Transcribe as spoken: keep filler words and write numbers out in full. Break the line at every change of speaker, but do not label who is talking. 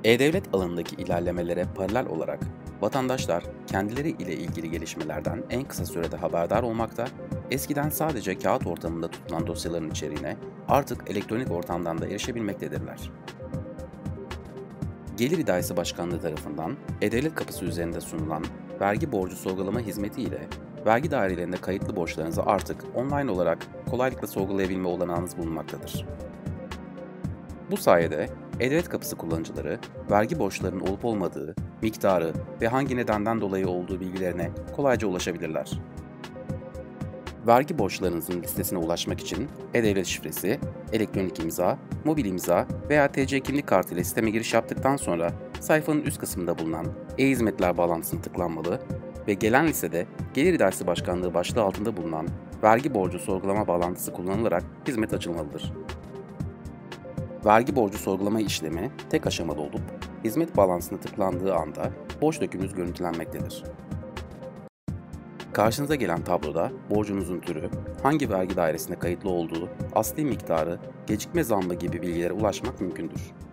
E-Devlet alanındaki ilerlemelere paralel olarak vatandaşlar kendileri ile ilgili gelişmelerden en kısa sürede haberdar olmakta, eskiden sadece kağıt ortamında tutulan dosyaların içeriğine artık elektronik ortamdan da erişebilmektedirler. Gelir İdaresi Başkanlığı tarafından E-Devlet kapısı üzerinde sunulan vergi borcu sorgulama hizmeti ile vergi dairelerinde kayıtlı borçlarınızı artık online olarak kolaylıkla sorgulayabilme olanağınız bulunmaktadır. Bu sayede E-Devlet kapısı kullanıcıları, vergi borçlarının olup olmadığı, miktarı ve hangi nedenden dolayı olduğu bilgilerine kolayca ulaşabilirler. Vergi borçlarınızın listesine ulaşmak için E-Devlet şifresi, elektronik imza, mobil imza veya T C kimlik kartı ile sisteme giriş yaptıktan sonra sayfanın üst kısmında bulunan E-Hizmetler bağlantısına tıklanmalı ve gelen listede Gelir İdaresi Başkanlığı başlığı altında bulunan vergi borcu sorgulama bağlantısı kullanılarak hizmet açılmalıdır. Vergi borcu sorgulama işlemi tek aşamalı olup, hizmet bağlantısına tıklandığı anda borç dökümünüz görüntülenmektedir. Karşınıza gelen tabloda borcunuzun türü, hangi vergi dairesine kayıtlı olduğu, asli miktarı, gecikme zammı gibi bilgilere ulaşmak mümkündür.